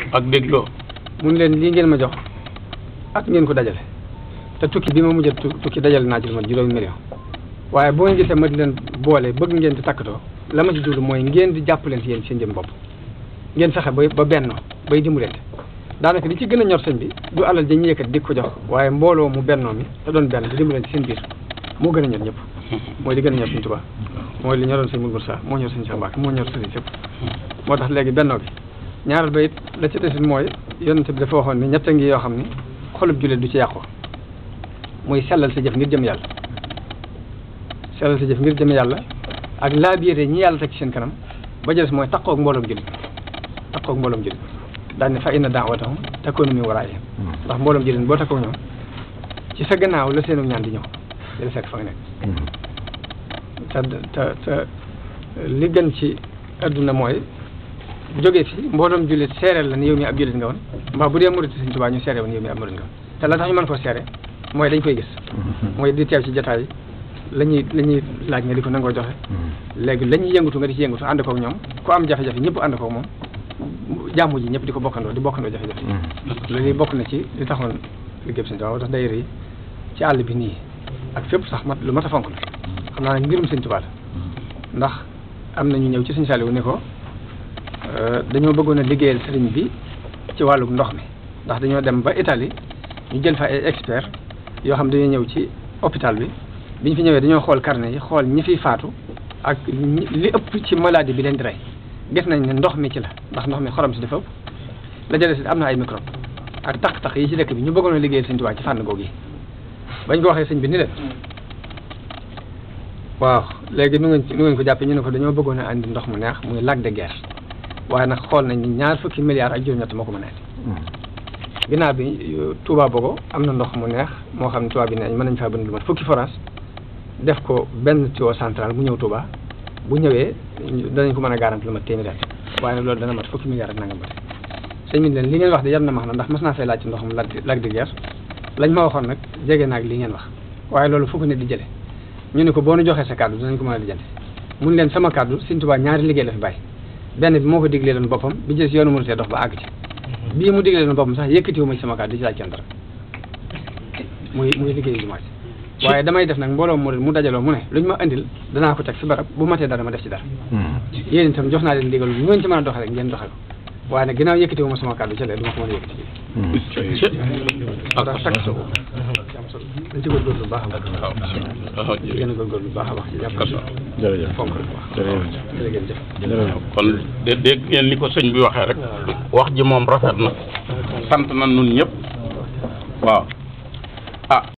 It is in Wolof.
ak dégloo. mun leen lii ngeen ma jox ak ngeen ko dajale te tukki bi ma mujj tukki dajale naa ci lu mat juróomi million waaye boo ngeen gisee ma di leen boole bëgg ngeen di takkatoo la ma ci jublu mooy ngeen di jàppalante yéen seen jëm bopp ngeen fexe ba bennoo bay dimbalante daanaka li ci gën a ñor sëñ bi du alal dañuy yëkkat di ko jox waaye mbooloo mu bennoo mi te doon benn di dimbalante seen biir moo gën a ñor ñëpp mooy li gën a ñor Sëñ Tuubaa mooy li ñoroon sëñ Moussa moo ñor sëñ Cheikh Mbacke moo ñor sëriñ sëpp moo tax léegi bennoo bi ñaaral ba it la ci desit mooy yonent bi dafa waxoon ni ñett ngi yoo xam ni xolub jullit du ci yàqu muy sellal sa jëf ngir jëm yàlla sellal sa jëf ngir jëm yàlla ak laabiire ñi yàlla teg ci seen kanam ba jëles mooy taqoo ak mbooloom jullit daal ne fa inna da'watahum takunu min waraa'ihim ndax mbooloom jullit boo takkoo ñoom ci sa gannaaw la seenu ñaan di ñëw di la fekk fa nga nekk te li gën ci adduna mooy jógee fi mbooloom jullit seereel la ni yow mi ab jullit nga woon mbaa bu dee murit Sëñ Tuubaa ñu seere woon yow mi ab murit nga woon te la tax ñu mën koo seere mooy dañ koy gis mooy di teew ci jotaay la ñuy laaj nga di ko nangoo joxe léegi la ñuy yëngatu nga di ci yëngatu ànd koog ñoom ku am jafe-jafe ñëpp ànd koog moom jàmm ji ñëpp di ko bokkandoo jafe-jafe loolu bokk na ci li taxoon liggéey Sëñ Tuubaa tax daayira yi ci àll bi nii ak fépp sax lu mat a fonk la xam naa ne mbirum Sëñ Tuubaa la ndax am na ñu ñëw ci Sëñ Saaliwu ni ko dañoo bëggoon a liggéeyal sëriñ bi ci wàllu ndox mi ndax dañoo dem ba Italie ñu jël fa ay expert yoo xam dañoo ñëw ci hôpital bi ñu fi ñëwee dañoo xool carnet yi xool ñi fiy faatu ak li ëpp ci maladie bi leen di rey gis nañ ne ndox mi ci la ndax ndox mi xorom si dafa ëpp la jëlee si am na ay microbe ak taq-taq yi ci dëkk bi ñu bëggoon a liggéeyal Sëñ Tuubaa ci fànn googu yi bañ ko waxee sëñ bi ni leen waaw léegi nu ngeen ko jàppee ñu ne ko dañoo bëggoon a andi ndox mu neex muy lac de Guiers waaye nag xool nañ ni 20 milliards ak juróom-ñett moo ko mën a andi ginnaaw bi Touba Bogo am na ndox mu neex moo xam ne Touba bi ne mën nañ faa bënd lu mat fukki forage def ko benn tuyau central bu ñëw Touba bu ñëwee danañ ko mën a garanti lu mat téeméer waaye nag loolu dana mat fukki milliards ak nangam ba sëñ bi leen li ngeen wax de yar na max na ndax mas naa fay laaj ci ndoxum lac de Guiers lañ ma waxoon nag jege naag li ngeen wax waaye loolu fukki nit di jële ñu ne ko boo nu joxee sa kàddu danañ ko mën a lijjanti mun leen sama kàddu Sëñ Tuubaa ñaari liggéey la fi bàyyi benn bi moo ko diglee loon boppam bi jës yoonu mënutee dox ba àgg ci bii mu diglee loon boppam sax yëkkatiwu ma ci sama kàddu di ci laaj kenn dara muy liggéey jumaa ji waaye damay def nag mbooloo mu dajaloo mu ne lu ñu ma indil danaa ko teg fi barab bu matee dara ma def ci dara yéen itam jox naa leen ndigal lu ngeen ci mën a doxee rek ngeen doxee ko waaye nag ginnaaw yëkkatiwu ma sama kàddu ci lee du ma ko mën a yëkkati dañ ci góorgóorlu bu baax a baax gën a góorgóorlu bu baax a baax ci jàpp jërëjëf fonk rek wax jërëjëf kon dégg ngeen ni ko sëñ bi waxee rek wax ji moom rafet na sant na nun ñëpp waaw